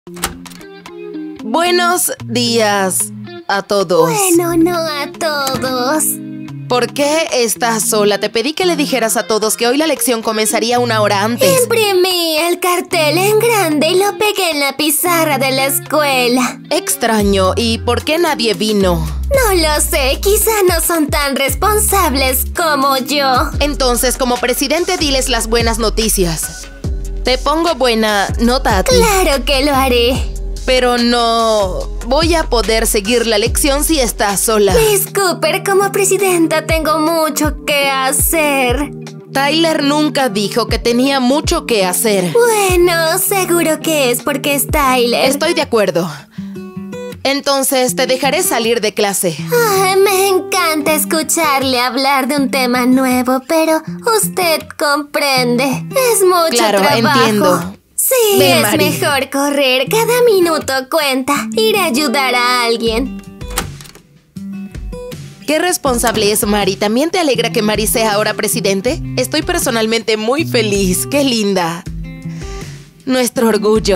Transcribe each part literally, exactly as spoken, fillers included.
Buenos días a todos. Bueno, no a todos. ¿Por qué estás sola? Te pedí que le dijeras a todos que hoy la lección comenzaría una hora antes. Imprimí el cartel en grande y lo pegué en la pizarra de la escuela. Extraño. ¿Y por qué nadie vino? No lo sé. Quizá no son tan responsables como yo. Entonces, como presidente, diles las buenas noticias. Te pongo buena nota a ti. Claro que lo haré. Pero no voy a poder seguir la lección si estás sola. Miss Cooper, como presidenta tengo mucho que hacer. Tyler nunca dijo que tenía mucho que hacer. Bueno, seguro que es porque es Tyler. Estoy de acuerdo. Entonces te dejaré salir de clase. Ay, me encanta escucharle hablar de un tema nuevo, pero usted comprende. Es mucho claro, trabajo. Claro, entiendo. Sí, Ve, es Mari. mejor correr. Cada minuto cuenta. Ir a ayudar a alguien. Qué responsable es Mari. ¿También te alegra que Mari sea ahora presidente? Estoy personalmente muy feliz. ¡Qué linda! Nuestro orgullo.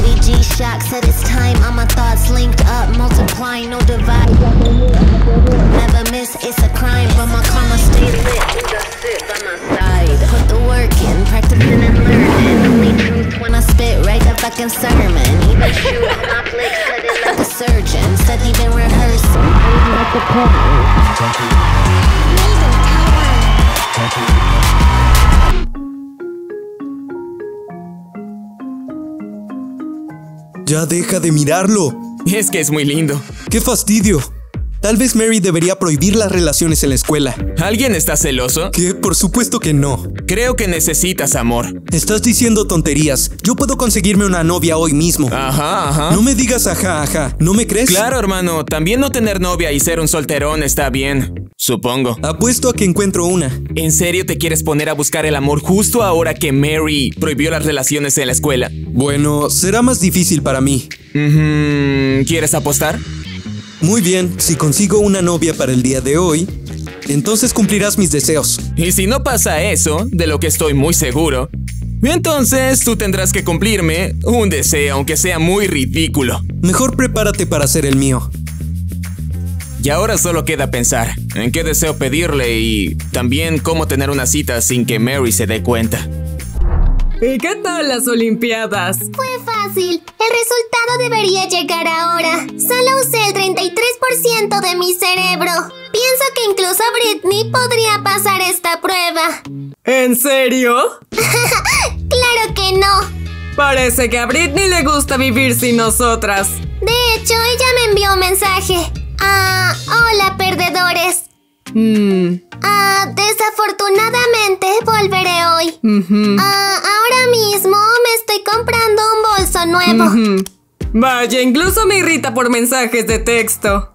Ya deja de mirarlo. Es que es muy lindo. ¡Qué fastidio! Tal vez Mary debería prohibir las relaciones en la escuela. ¿Alguien está celoso? ¿Qué? Por supuesto que no. Creo que necesitas amor. Estás diciendo tonterías. Yo puedo conseguirme una novia hoy mismo. Ajá, ajá. No me digas ajá, ajá. ¿No me crees? Claro, hermano. También no tener novia y ser un solterón está bien. Supongo. Apuesto a que encuentro una. ¿En serio te quieres poner a buscar el amor justo ahora que Mary prohibió las relaciones en la escuela? Bueno, será más difícil para mí. Mm-hmm. ¿Quieres apostar? Muy bien, si consigo una novia para el día de hoy, entonces cumplirás mis deseos. Y si no pasa eso, de lo que estoy muy seguro, entonces tú tendrás que cumplirme un deseo, aunque sea muy ridículo. Mejor prepárate para hacer el mío. Y ahora solo queda pensar en qué deseo pedirle y también cómo tener una cita sin que Mary se dé cuenta. ¿Y qué tal las Olimpiadas? Fue fácil. El resultado debería llegar ahora. Solo usé el treinta y tres por ciento de mi cerebro. Pienso que incluso Britney podría pasar esta prueba. ¿En serio? ¡Claro que no! Parece que a Britney le gusta vivir sin nosotras. De hecho, ella me envió un mensaje. Ah, hola, perdedores. Mm. Ah, desafortunadamente volveré hoy. Uh-huh. Ah, ahora mismo me estoy comprando un bolso nuevo. Uh-huh. Vaya, incluso me irrita por mensajes de texto.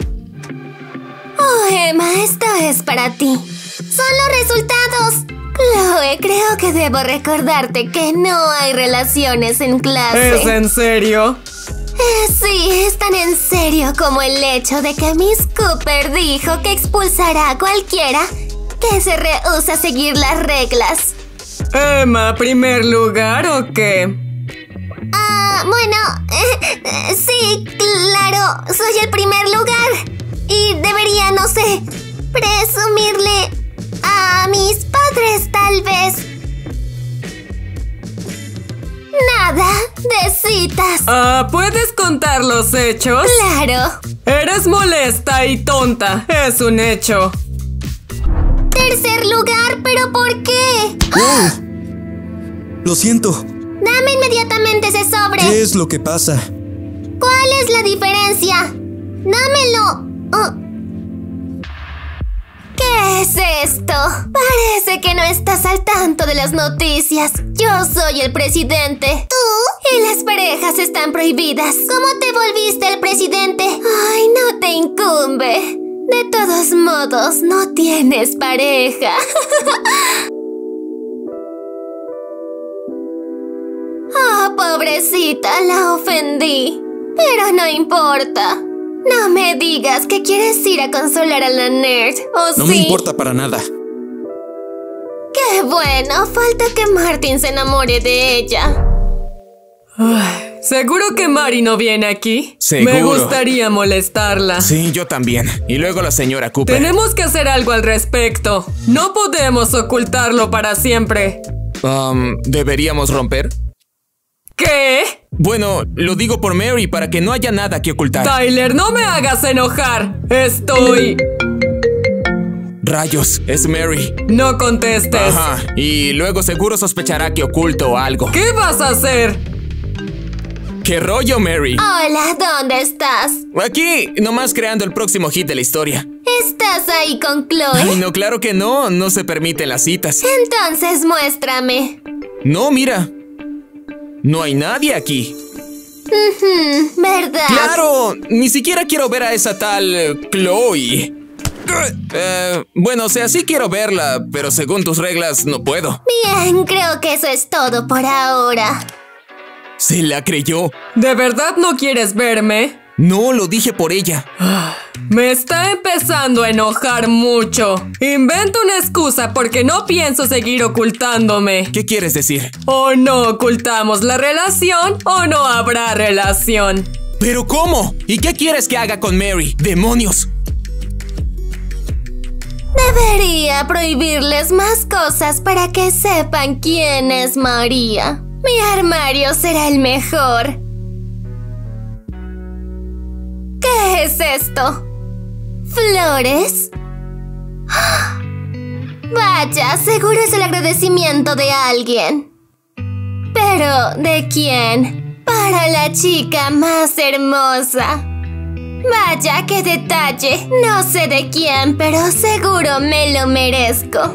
Oh, Emma, esto es para ti. Son los resultados. Chloe, creo que debo recordarte que no hay relaciones en clase. ¿Es en serio? Eh, sí, es tan en serio como el hecho de que Miss Cooper dijo que expulsará a cualquiera que se rehúsa a seguir las reglas. Emma, ¿primer lugar o qué? Ah, bueno, eh, eh, sí, claro, soy el primer lugar. Y debería, no sé, presumirle a mis padres, tal vez. Nada de citas. Ah, ¿puedes contar los hechos? Claro. Eres molesta y tonta, es un hecho. Tercer lugar, ¿pero por qué? ¡Oh! Lo siento. Dame inmediatamente ese sobre. ¿Qué es lo que pasa? ¿Cuál es la diferencia? Dámelo. Oh. ¿Qué es esto? Parece que no estás al tanto de las noticias. Yo soy el presidente. ¿Tú? Y las parejas están prohibidas. ¿Cómo te volviste el presidente? Ay, no te incumbe. De todos modos, no tienes pareja. Oh, pobrecita, la ofendí. Pero no importa. No me digas que quieres ir a consolar a la nerd, ¿o sí? No me importa para nada. ¡Qué bueno! Falta que Martin se enamore de ella. Ay, ¿Seguro que Mari no viene aquí? Seguro. Me gustaría molestarla. Sí, yo también. Y luego la señora Cooper. Tenemos que hacer algo al respecto. No podemos ocultarlo para siempre. Um, ¿Deberíamos romper? ¿Qué? Bueno, lo digo por Mary para que no haya nada que ocultar. Tyler, no me hagas enojar. Estoy... Rayos, es Mary. No contestes. Ajá, y luego seguro sospechará que oculto algo. ¿Qué vas a hacer? ¿Qué rollo, Mary? Hola, ¿dónde estás? Aquí, nomás creando el próximo hit de la historia. ¿Estás ahí con Ay, Chloe? no, claro que no, no se permiten las citas. Entonces muéstrame. No, mira. No hay nadie aquí. Ujú, ¿verdad? ¡Claro! Ni siquiera quiero ver a esa tal eh, Chloe. Eh, bueno, o sea, sí quiero verla, pero según tus reglas no puedo. Bien, creo que eso es todo por ahora. ¿Se la creyó? ¿De verdad no quieres verme? No, lo dije por ella. Me está empezando a enojar mucho. Invento una excusa porque no pienso seguir ocultándome. ¿Qué quieres decir? O no ocultamos la relación o no habrá relación. ¿Pero cómo? ¿Y qué quieres que haga con Mary? ¡Demonios! Debería prohibirles más cosas para que sepan quién es María. Mi armario será el mejor. ¿Qué es esto? ¿Flores? ¡Ah! Vaya, seguro es el agradecimiento de alguien. ¿Pero de quién? Para la chica más hermosa. Vaya, qué detalle. No sé de quién, pero seguro me lo merezco.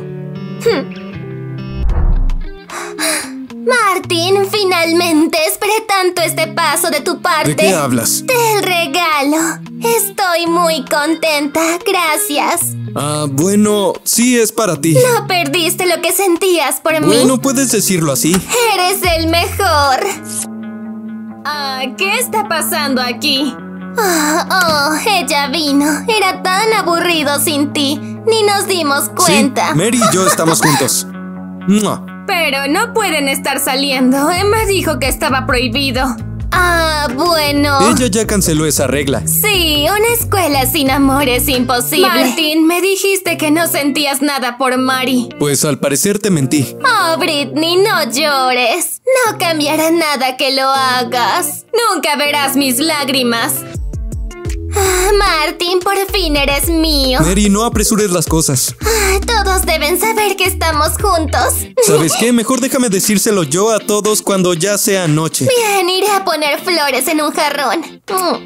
Martin, finalmente esperé tanto este paso de tu parte. ¿De qué hablas? Del regalo. Estoy muy contenta, gracias. Ah, bueno, sí es para ti. No perdiste lo que sentías por mí. Bueno, puedes decirlo así. Eres el mejor. Ah, ¿qué está pasando aquí? Oh, oh, ella vino. Era tan aburrido sin ti. Ni nos dimos cuenta. Sí, Mary y yo estamos juntos. ¡Mua! Pero no pueden estar saliendo. Emma dijo que estaba prohibido. Ah, bueno. Ella ya canceló esa regla. Sí, una escuela sin amor es imposible. Martin, me dijiste que no sentías nada por Mari. Pues al parecer te mentí. Oh, Britney, no llores. No cambiará nada que lo hagas. Nunca verás mis lágrimas. Ah, Martin, por fin eres mío. Mary, no apresures las cosas. Ah, todos deben saber que estamos juntos. ¿Sabes qué? Mejor déjame decírselo yo a todos cuando ya sea noche. Bien, iré a poner flores en un jarrón. Mm.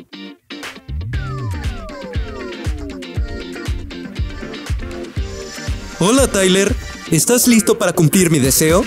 Hola, Tyler. ¿Estás listo para cumplir mi deseo?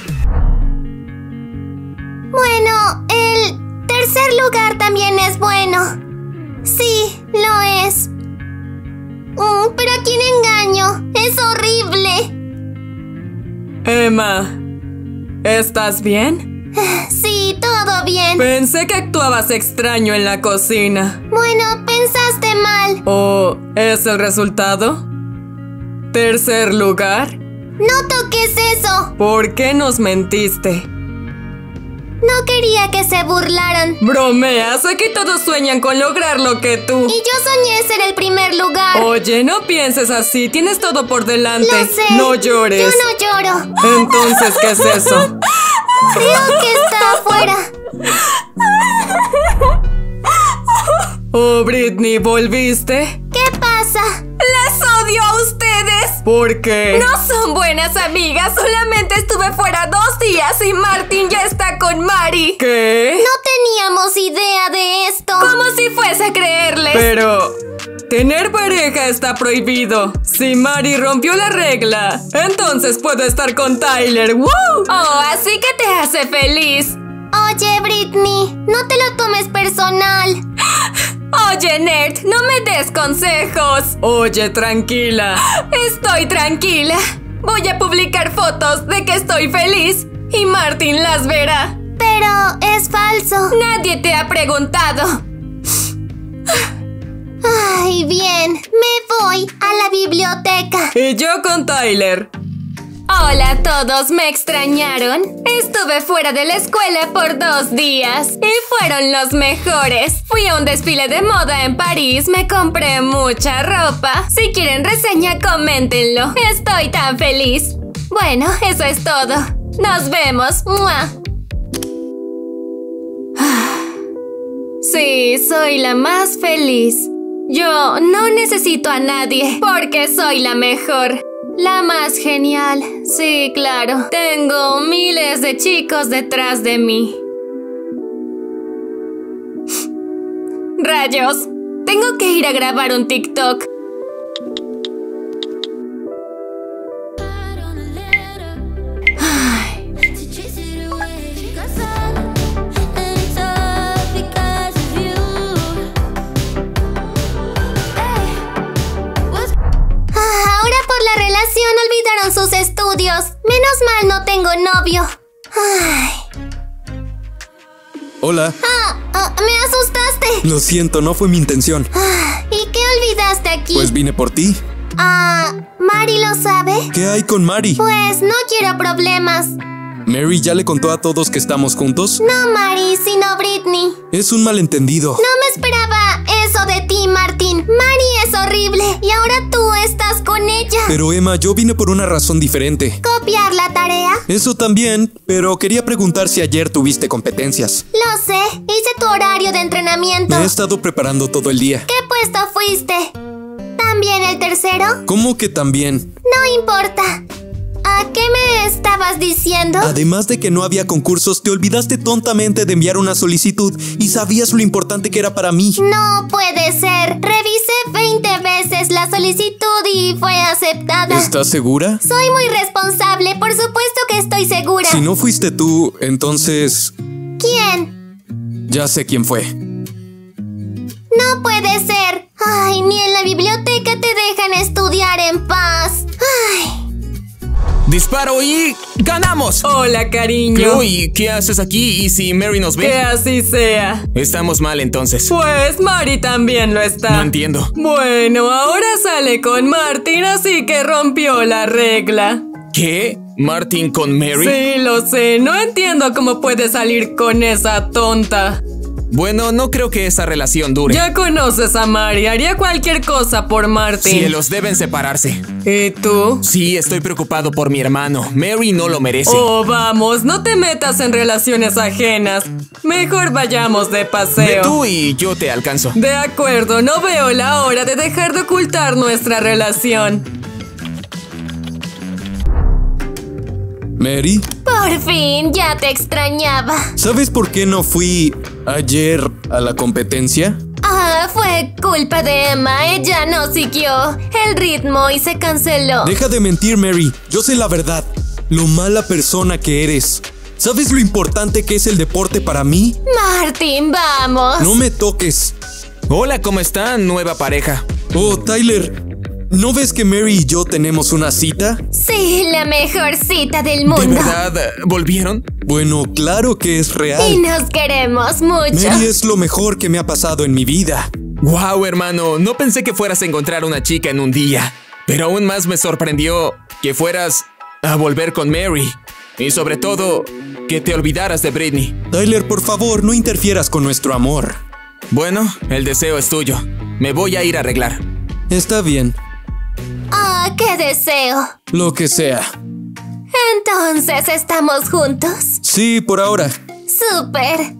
Bueno, el tercer lugar también es bueno. Sí, lo es. Mm, pero ¿a quién engaño? Es horrible. Emma, ¿estás bien? Sí, todo bien. Pensé que actuabas extraño en la cocina. Bueno, pensaste mal. ¿O es el resultado? ¿Tercer lugar? No toques eso. ¿Por qué nos mentiste? No quería que se burlaran. Bromeas, aquí todos sueñan con lograr lo que tú. Y yo soñé ser el primer lugar. Oye, no pienses así, tienes todo por delante. Lo sé. No llores. Yo no lloro. Entonces, ¿qué es eso? Creo que está afuera. Oh, Britney, ¿volviste? ¿Qué pasa? ¡Les odio a ustedes! ¿Por qué? No son buenas amigas, solamente estuve fuera dos días y Martin ya está con Mari. ¿Qué? No teníamos idea de esto. Como si fuese a creerles. Pero... tener pareja está prohibido. Si Mari rompió la regla, entonces puedo estar con Tyler. ¡Woo! Oh, así que te hace feliz. Oye, Britney, no te lo tomes personal. Oye, nerd, no me des consejos. Oye, tranquila. Estoy tranquila. Voy a publicar fotos de que estoy feliz y Martin las verá. Pero es falso. Nadie te ha preguntado. Ay, bien. Me voy a la biblioteca. Y yo con Tyler. Hola a todos, ¿me extrañaron? Estuve fuera de la escuela por dos días y fueron los mejores. Fui a un desfile de moda en París, me compré mucha ropa. Si quieren reseña, coméntenlo. Estoy tan feliz. Bueno, eso es todo. Nos vemos. ¡Mua! Sí, soy la más feliz. Yo no necesito a nadie porque soy la mejor. La más genial. Sí, claro. Tengo miles de chicos detrás de mí. Rayos. Tengo que ir a grabar un TikTok. Olvidaron sus estudios. Menos mal no tengo novio. Ay. Hola. Ah, ah, me asustaste. Lo siento, no fue mi intención. Ah, ¿y qué olvidaste aquí? Pues vine por ti. Ah, ¿Mari lo sabe? ¿Qué hay con Mari? Pues no quiero problemas. ¿Mary ya le contó a todos que estamos juntos? No, Mari, sino Britney. Es un malentendido. No me esperaba eso de ti, Martín. Mari es horrible y ahora tú estás con ella. Pero Emma, yo vine por una razón diferente. ¿Copiar la tarea? Eso también, pero quería preguntar si ayer tuviste competencias. Lo sé, hice tu horario de entrenamiento. Me he estado preparando todo el día. ¿Qué puesto fuiste? ¿También el tercero? ¿Cómo que también? No importa. ¿A qué me estabas diciendo? Además de que no había concursos, te olvidaste tontamente de enviar una solicitud y sabías lo importante que era para mí. No puede ser. Revisé veinte veces la solicitud y fue aceptada. ¿Estás segura? Soy muy responsable, por supuesto que estoy segura. Si no fuiste tú, entonces... ¿Quién? Ya sé quién fue. No puede ser. Ay, ni en la biblioteca te dejan estudiar en paz. Ay. ¡Disparo y ganamos! Hola, cariño. Chloe, ¿qué haces aquí? ¿Y si Mary nos ve? Que así sea. Estamos mal entonces. Pues Mari también lo está. No entiendo. Bueno, ahora sale con Martin, así que rompió la regla. ¿Qué? ¿Martin con Mary? Sí, lo sé. No entiendo cómo puede salir con esa tonta. Bueno, no creo que esa relación dure. Ya conoces a Mari, haría cualquier cosa por Martin. Cielos, deben separarse. ¿Y tú? Sí, estoy preocupado por mi hermano. Mary no lo merece. Oh, vamos, no te metas en relaciones ajenas. Mejor vayamos de paseo. Ve tú y yo te alcanzo. De acuerdo, no veo la hora de dejar de ocultar nuestra relación. ¿Mary? Por fin, ya te extrañaba. ¿Sabes por qué no fui ayer a la competencia? Ah, fue culpa de Emma. Ella no siguió el ritmo y se canceló. Deja de mentir, Mary. Yo sé la verdad. Lo mala persona que eres. ¿Sabes lo importante que es el deporte para mí? Martín, vamos. No me toques. Hola, ¿cómo están, nueva pareja? Oh, Tyler. ¿No ves que Mary y yo tenemos una cita? Sí, la mejor cita del mundo. ¿De verdad volvieron? Bueno, claro que es real. Y nos queremos mucho. Mary es lo mejor que me ha pasado en mi vida. Wow, hermano, no pensé que fueras a encontrar una chica en un día. Pero aún más me sorprendió que fueras a volver con Mary. Y sobre todo, que te olvidaras de Britney. Tyler, por favor, no interfieras con nuestro amor. Bueno, el deseo es tuyo. Me voy a ir a arreglar. Está bien. Ah, qué deseo. Lo que sea. Entonces, ¿estamos juntos? Sí, por ahora. ¡Súper!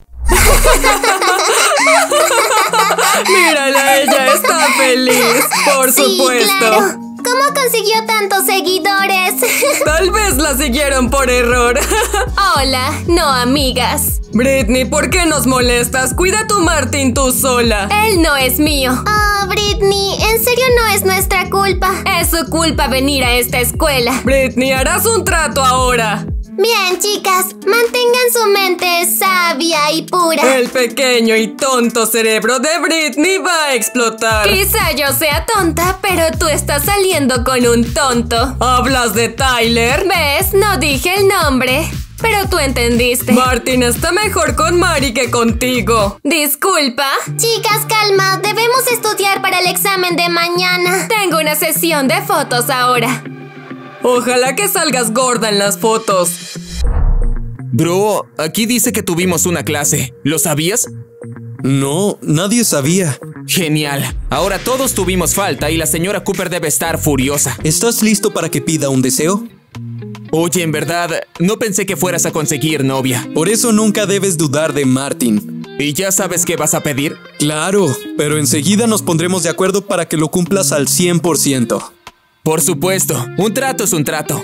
Mírala, ella está feliz. Por Sí, supuesto. claro. ¿Cómo consiguió tantos seguidores? Tal vez la siguieron por error. Hola, no amigas. Britney, ¿por qué nos molestas? Cuida a tu Martin tú sola. Él no es mío. Ah, Britney, en serio no es nuestra culpa. Es su culpa venir a esta escuela. Britney, harás un trato ahora. Bien, chicas, mantengan su mente sabia y pura. El pequeño y tonto cerebro de Britney va a explotar. Quizá yo sea tonta, pero tú estás saliendo con un tonto. ¿Hablas de Tyler? ¿Ves? No dije el nombre, pero tú entendiste. Martin está mejor con Mari que contigo. Disculpa. Chicas, calma, debemos estudiar para el examen de mañana. Tengo una sesión de fotos ahora. Ojalá que salgas gorda en las fotos. Bro, aquí dice que tuvimos una clase. ¿Lo sabías? No, nadie sabía. Genial. Ahora todos tuvimos falta y la señora Cooper debe estar furiosa. ¿Estás listo para que pida un deseo? Oye, en verdad, no pensé que fueras a conseguir novia. Por eso nunca debes dudar de Martin. ¿Y ya sabes qué vas a pedir? Claro, pero enseguida nos pondremos de acuerdo para que lo cumplas al cien por ciento. Por supuesto, un trato es un trato.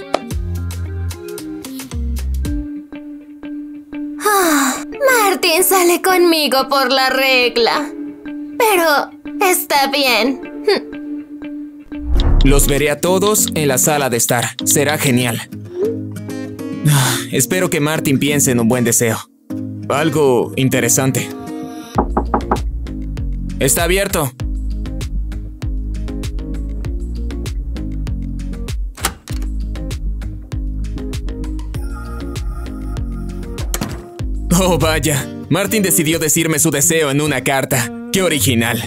Ah, Martin sale conmigo por la regla. Pero está bien. Los veré a todos en la sala de estar. Será genial. Ah, espero que Martin piense en un buen deseo. Algo interesante. Está abierto. Oh, vaya. Martin decidió decirme su deseo en una carta. ¡Qué original!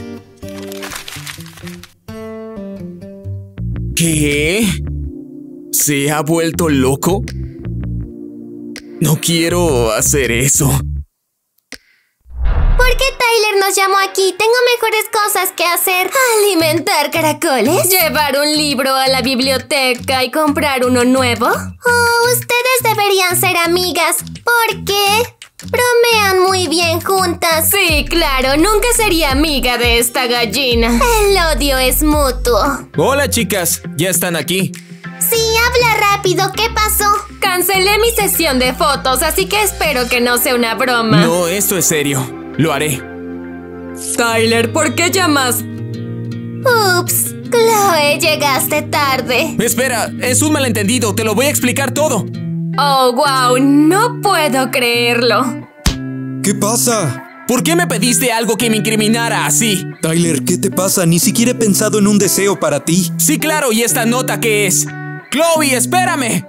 ¿Qué? ¿Se ha vuelto loco? No quiero hacer eso. ¿Por qué Tyler nos llamó aquí? Tengo mejores cosas que hacer. ¿Alimentar caracoles? ¿Llevar un libro a la biblioteca y comprar uno nuevo? Oh, ustedes deberían ser amigas. ¿Por qué? Bromean muy bien juntas. Sí, claro, nunca sería amiga de esta gallina. El odio es mutuo. Hola, chicas. Ya están aquí. Sí, habla rápido. ¿Qué pasó? Cancelé mi sesión de fotos, así que espero que no sea una broma. No, esto es serio. Lo haré. Tyler, ¿por qué llamas? Ups, Chloe, llegaste tarde. Espera, es un malentendido. Te lo voy a explicar todo. Oh, wow, no puedo creerlo. ¿Qué pasa? ¿Por qué me pediste algo que me incriminara así? Tyler, ¿qué te pasa? Ni siquiera he pensado en un deseo para ti. Sí, claro, ¿y esta nota qué es? ¡Chloe, espérame!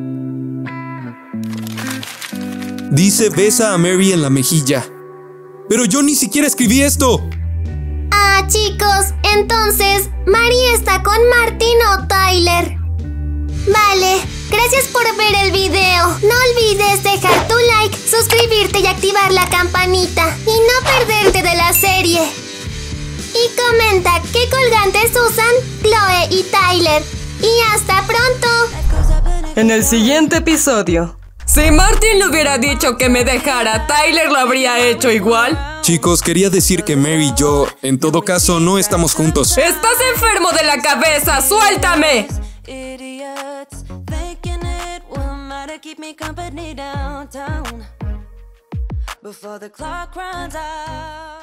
Dice besa a Mary en la mejilla. Pero yo ni siquiera escribí esto. Ah, chicos, entonces, ¿Mary está con Martin o Tyler? Vale, gracias por ver el video. No olvides dejar tu like, suscribirte y activar la campanita. Y no perderte de la serie. Y comenta qué colgantes usan Chloe y Tyler. Y hasta pronto. En el siguiente episodio. Si Martin le hubiera dicho que me dejara, ¿Tyler lo habría hecho igual? Chicos, quería decir que Mary y yo, en todo caso, no estamos juntos. ¡Estás enfermo de la cabeza! ¡Suéltame! Idiots thinking it will matter, keep me company downtown before the clock runs out.